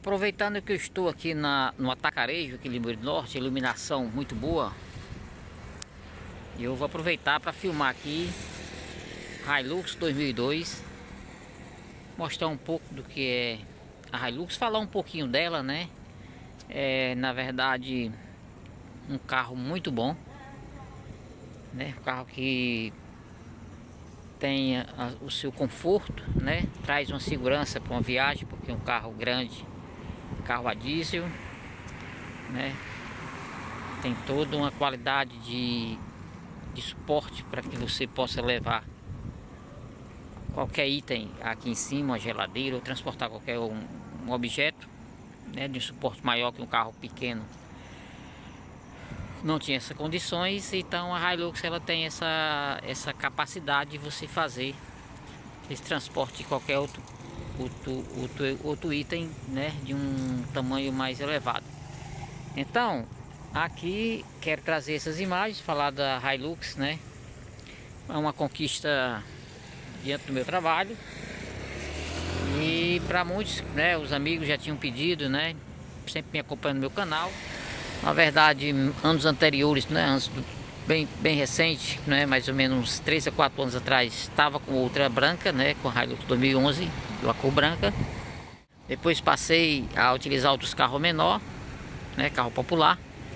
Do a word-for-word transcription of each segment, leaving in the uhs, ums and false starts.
Aproveitando que eu estou aqui na, no Atacarejo, aqui em Limoeiro do Norte, iluminação muito boa, eu vou aproveitar para filmar aqui Hilux dois mil e dois, mostrar um pouco do que é a Hilux, falar um pouquinho dela, né? É, na verdade, um carro muito bom, né? Um carro que tem a, o seu conforto, né? Traz uma segurança para uma viagem, porque é um carro grande, carro a diesel, né? Tem toda uma qualidade de, de suporte para que você possa levar qualquer item aqui em cima, uma geladeira, ou transportar qualquer um, um objeto, né? De um suporte maior que um carro pequeno não tinha essas condições. Então a Hilux ela tem essa, essa capacidade de você fazer esse transporte de qualquer outro Outro, outro, outro item, né, de um tamanho mais elevado. Então aqui quero trazer essas imagens, falar da Hilux, né? É uma conquista diante do meu trabalho, e para muitos, né, os amigos já tinham pedido, né, sempre me acompanhando no meu canal. Na verdade, anos anteriores, né, antes do, bem, bem recente, né, mais ou menos uns três a quatro anos atrás, estava com outra branca, né, com a Hilux dois mil e onze, a cor branca. Depois passei a utilizar outros carros menor, né, carro popular,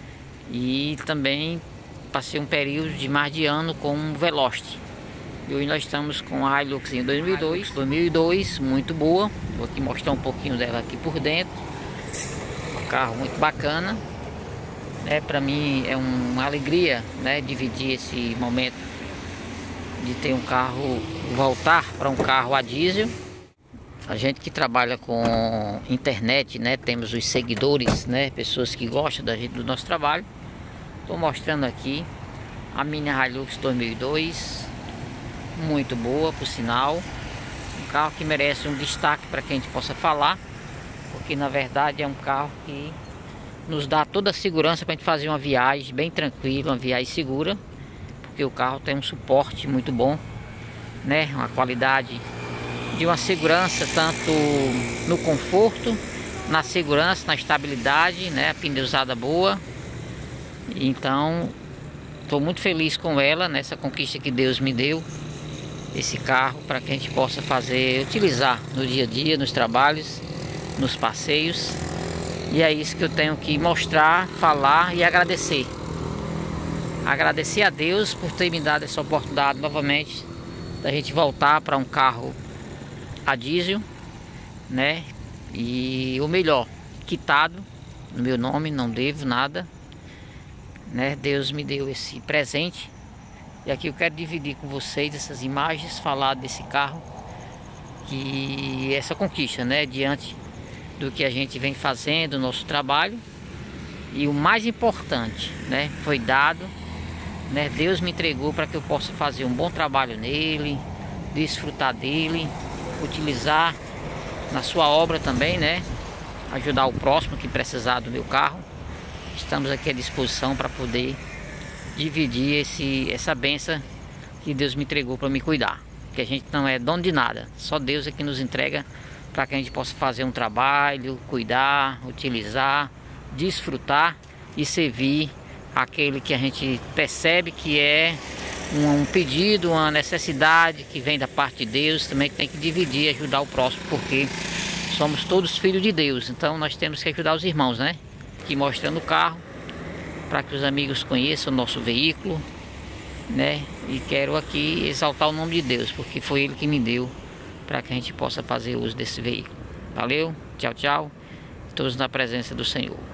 e também passei um período de mais de ano com um Veloster. E hoje nós estamos com a Hilux em dois mil e dois, dois mil e dois, muito boa. Vou aqui mostrar um pouquinho dela aqui por dentro. Um carro muito bacana, né? Para mim é uma alegria, né, dividir esse momento de ter um carro, voltar para um carro a diesel. A gente que trabalha com internet, né, temos os seguidores, né, pessoas que gostam da gente, do nosso trabalho. Estou mostrando aqui a minha Hilux dois mil e dois, muito boa por sinal, um carro que merece um destaque para que a gente possa falar, porque na verdade é um carro que nos dá toda a segurança para a gente fazer uma viagem bem tranquila, uma viagem segura, porque o carro tem um suporte muito bom, né, uma qualidade de uma segurança tanto no conforto, na segurança, na estabilidade, né, a pneusada boa. Então estou muito feliz com ela, nessa conquista que Deus me deu, esse carro, para que a gente possa fazer, utilizar no dia a dia, nos trabalhos, nos passeios. E é isso que eu tenho que mostrar, falar e agradecer. Agradecer a Deus por ter me dado essa oportunidade novamente da gente voltar para um carro a diesel, né? E o melhor, quitado no meu nome, não devo nada, né? Deus me deu esse presente. E aqui eu quero dividir com vocês essas imagens, falar desse carro, que essa conquista, né, diante do que a gente vem fazendo, nosso trabalho. E o mais importante, né, foi dado, né, Deus me entregou para que eu possa fazer um bom trabalho nele, desfrutar dele, utilizar na sua obra também, né, ajudar o próximo que precisar do meu carro. Estamos aqui à disposição para poder dividir esse, essa benção que Deus me entregou para me cuidar, que a gente não é dono de nada, só Deus é que nos entrega para que a gente possa fazer um trabalho, cuidar, utilizar, desfrutar e servir aquele que a gente percebe que é um pedido, uma necessidade que vem da parte de Deus, também que tem que dividir e ajudar o próximo, porque somos todos filhos de Deus. Então nós temos que ajudar os irmãos, né? Aqui mostrando o carro, para que os amigos conheçam o nosso veículo, né? E quero aqui exaltar o nome de Deus, porque foi Ele que me deu para que a gente possa fazer uso desse veículo. Valeu, tchau, tchau. Todos na presença do Senhor.